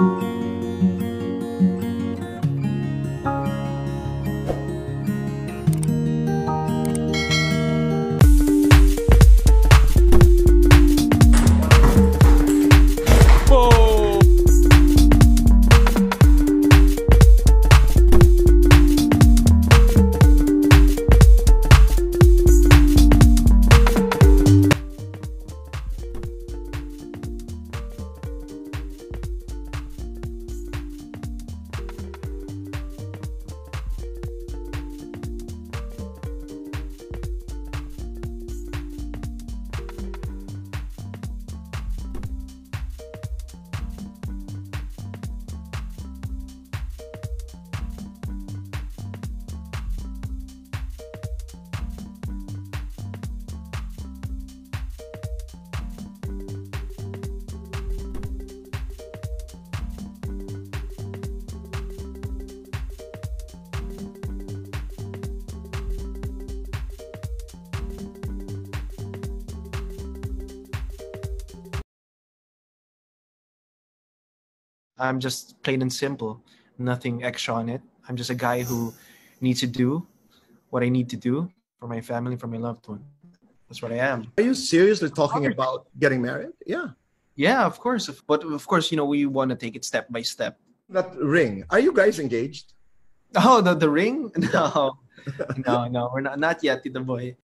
I'm just plain and simple, nothing extra on it. I'm just a guy who needs to do what I need to do for my family, for my loved one. That's what I am. Are you seriously talking about getting married? Yeah. Yeah, of course. But of course, we want to take it step by step. That ring. Are you guys engaged? Oh, the ring? No, no, we're not yet, the boy.